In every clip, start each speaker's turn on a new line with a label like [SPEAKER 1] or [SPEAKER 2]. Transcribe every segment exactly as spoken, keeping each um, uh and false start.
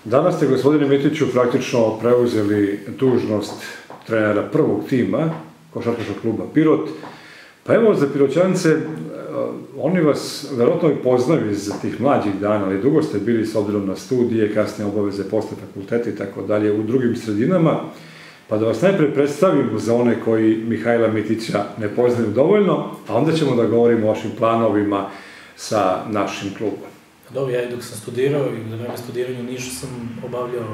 [SPEAKER 1] Danas ste, gospodine Mitiću, praktično preuzeli dužnost trenera prvog tima košarkaškog kluba Pirot. Pa evo, za Piroćance, oni vas verovatno i poznaju iz tih mlađih dana, ali dugo ste bili s obzirom na studije, kasnije obaveze posle fakulteta i tako dalje u drugim sredinama. Pa da vas najpre predstavimo za one koji Mihajla Mitića ne poznaju dovoljno, a onda ćemo da govorimo o vašim planovima sa našim klubom.
[SPEAKER 2] Dobro, ja i dok sam studirao i na vreme studiranja u Nišu sam obavljao,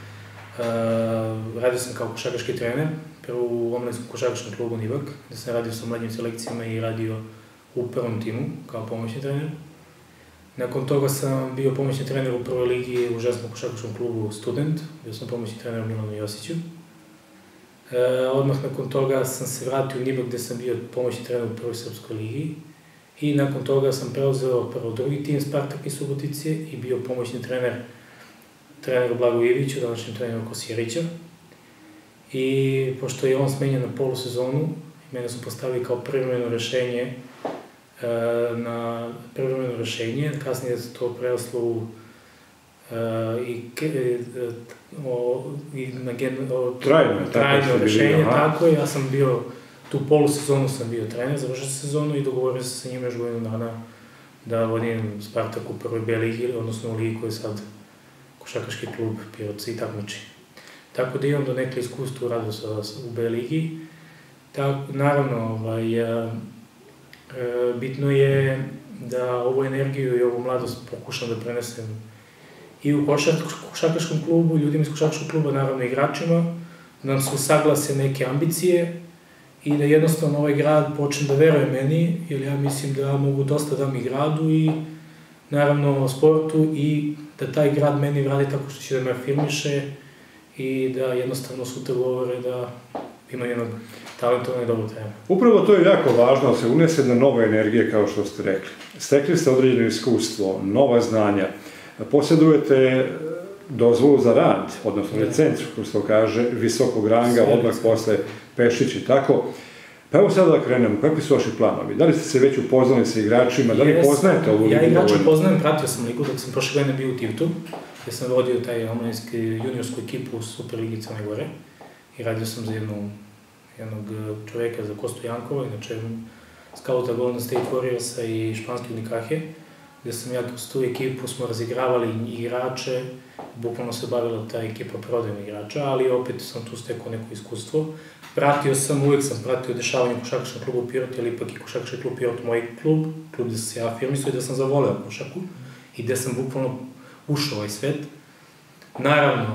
[SPEAKER 2] radio sam kao košarkaški trener, prvo u omladinskom košarkaškom klubu Nivak, gde sam radio sa mlađim selekcijama i radio u prvom timu kao pomoćni trener. Nakon toga sam bio pomoćni trener u prvoj ligi u ženskom košarkaškom klubu Student, bio sam pomoćni trener Milanu Josiću. Odmah nakon toga sam se vratio u Nibak gde sam bio pomoćni trener u prvoj srpskoj ligi. I nakon toga sam preuzeo prvo drugi tim Spartak iz Subotice i bio pomoćni trener treneru Blagu Iviću, današnjem treneru Kosjerića. I pošto je on smenjen na polusezonu, mene su postavili kao privremeno rešenje na privremeno rešenje, kasnije se to preraslo u i na trajno rešenje, tako je, ja sam bio tu polusezonu sam bio trener, završio sezonu i dogovorio sam sa njima još godinu dana da vodim Spartak u prvoj B ligi, odnosno u ligi koji je sad košarkaški klub Pirot i takmiči. Tako da imam do neke iskustva u radu u B ligi. Naravno, bitno je da ovu energiju i ovu mladost pokušam da prenesem i u košarkaškom klubu, ljudima iz košarkaškog kluba, naravno igračima, da nam se usaglase neke ambicije i da jednostavno ovaj grad počne da veruje meni, jer ja mislim da mogu dosta dam i gradu i naravno sportu i da taj grad meni vradi tako što će da me afirmiše i da jednostavno sutra govore da ima jednog talentovnog i dobrog trenera.
[SPEAKER 1] Upravo to je jako važno, da se unese na nove energije, kao što ste rekli. Stekli ste određeno iskustvo, nova znanja, posjedujete dozvolu za rad, odnosno licencu, kako se to kaže, visokog ranga, odmah posle Pešić i tako. Pa evo sada da krenemo, kakvi su vaši planovi? Da li ste se već upoznali sa igračima, da li poznajete ovu ligu dovoljno?
[SPEAKER 2] Ja igrača poznajem, pratio sam ligu, dok sam prošle godine bio u Tivtu, gde sam vodio taj omladinski juniorsku ekipu u Superligi Crne Gore i radio sam za jednog čoveka, za Kostu Jankova, inače skauta Golden State Warriorsa i španski Unikahe, gde sam ja kroz tu ekipu smo razigravali igrače, bukvalno se bavila ta ekipa prodajem igrača, ali opet sam tu stekao neko iskustvo. Pratio sam, uvek sam pratio dešavanje u košarkaškom klubu Pirot, jer ipak je košarkaški klub Pirot moj klub, klub gde sam se ja afirmisao i gde sam zavoleo košarku i gde sam bukvalno ušao ovaj svet. Naravno,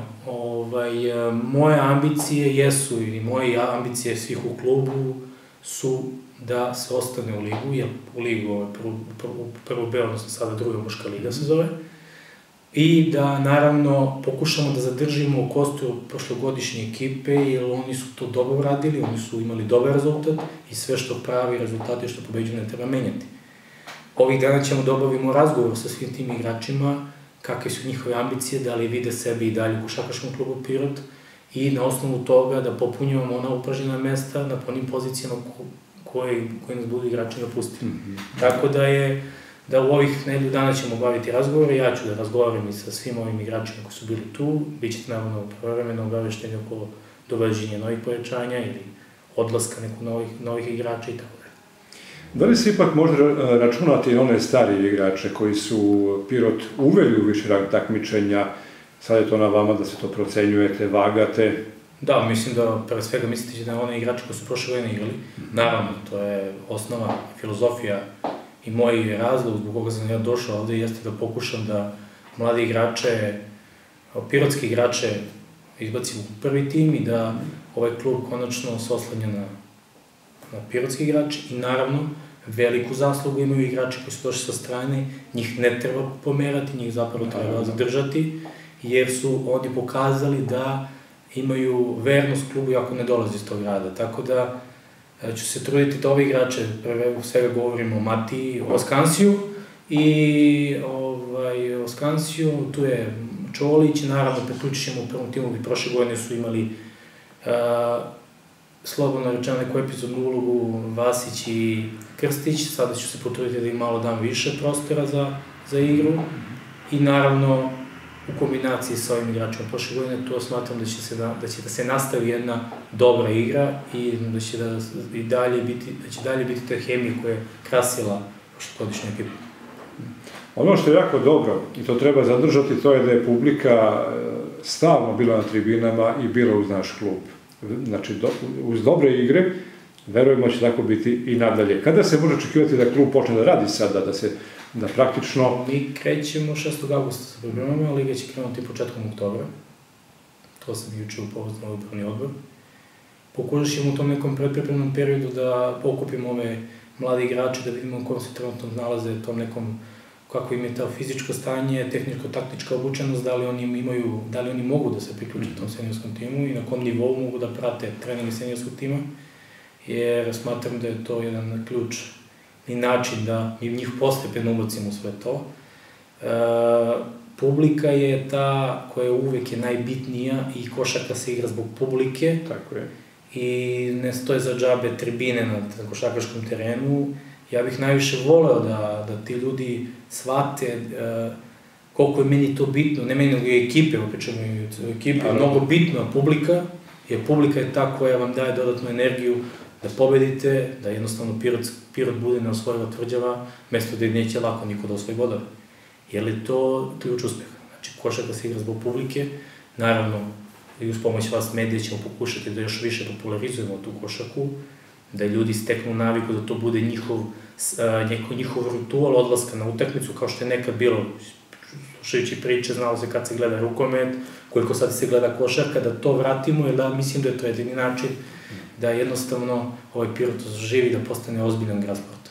[SPEAKER 2] moje ambicije jesu, i moje ambicije svih u klubu su da se ostane u ligu, jer u ligu prvo B, odnosno sada druga muška liga se zove, i da naravno pokušamo da zadržimo kostur prošlogodišnje ekipe, jer oni su to dobro radili, oni su imali dobar rezultat i sve što pravi rezultati što pobeđuju ne treba menjati. Ovih dana ćemo da obavimo razgovor sa svim tim igračima, kakve su njihove ambicije, da li vide sebe i dalje u košarkaškom klubu Pirot i na osnovu toga da popunjavamo ona upražnjena mesta na onim pozicijama koji nas budu igrači napustili. Tako da je, da u ovih nedelju dana ćemo obaviti razgovore, ja ću da razgovaram i sa svim ovim igračima koji su bili tu, bit ćete naravno pravovremeno obavešteni oko dovođenja novih pojačanja ili odlaska nekog novih igrača i tako dalje.
[SPEAKER 1] Da li se ipak može računati one starije igrače koji su Pirot uveli u viši rang takmičenja, sad je to na vama da se to procenjujete, vagate?
[SPEAKER 2] Da, mislim da, pre svega mislite da one igrače koji su prošle godine igrali, naravno, to je osnova, filozofija i moj razlog zbog koga sam ja došao ovde jeste da pokušam da mlade igrače, pirotske igrače izbacim u prvi tim i da ovaj klub konačno se oslanja na pirotski igrače i naravno veliku zaslugu imaju igrači koji su došli sa strane, njih ne treba pomerati, njih zapravo treba zadržati, jer su oni pokazali da imaju vernost klubu iako ne dolazi iz tog grada, tako da ću se truditi da ove igrače, prve svega govorimo o Matiji, o Skansiju i o Skansiju, tu je Čolić, naravno priključit ćemo u prvom timu, i prošle godine su imali slobodno rečeno neku epizodnu ulogu Vasić i Krstić, sada ću se potruditi da im malo dam više prostora za igru i naravno u kombinaciji sa ovim igračima prošle godine, to smatram da će, se da, da će da se nastavi jedna dobra igra i da će, da, i dalje biti, da će dalje biti ta hemija koja je krasila prošlogodišnju ekipu.
[SPEAKER 1] Ono što je jako dobro, i to treba zadržati, to je da je publika stalno bila na tribinama i bila uz naš klub. Znači, do, uz dobre igre, verujemo će tako biti i nadalje. Kada se može očekivati da klub počne da radi sada, da se, da praktično...
[SPEAKER 2] Mi krećemo šestog avgusta sa programama, Liga će krenuti početkom oktobra. To sam juče upoznao upravni odbor. Pokušat ćemo u tom nekom predpripremnom periodu da pokupimo ove mlade igrače, da vidimo u kom se trenutno nalaze, tom nekom, kako im je ta fizičko stanje, tehničko-taktička obučenost, da li oni imaju, da li oni mogu da se priključe tom seniorskom timu i na kom nivou mogu da prate treninge seniorskog tima, jer smatram da je to jedan ključ i način da mi njih postepeno ubacimo sve to. E, publika je ta koja uvek je najbitnija i košarka se igra zbog publike.
[SPEAKER 1] Tako je.
[SPEAKER 2] I ne stoje za džabe tribine na košarkaškom terenu. Ja bih najviše voleo da, da ti ljudi shvate e, koliko je meni to bitno, ne meni nego i ekipe, pričamo i ekipe, mnogo bitno publika, jer publika je ta koja vam daje dodatnu energiju da pobedite, da jednostavno Pirot, Pirot bude neosvojiva tvrđava, mesto gde neće lako niko da osvoji bodove. Je li to ključ uspeha? Znači, košarka se igra zbog publike, naravno, i uz pomoć vas medija ćemo pokušati da još više popularizujemo tu košarku, da ljudi steknu naviku da to bude njihov, njihov ritual odlaska na utakmicu, kao što je nekad bilo, slušajući priče, znalo se kad se gleda rukomet, koliko sad se gleda košarka, da to vratimo, jer da, mislim da je to jedini način da jednostavno ovaj Pirot živi, da postane ozbiljan grad sporta.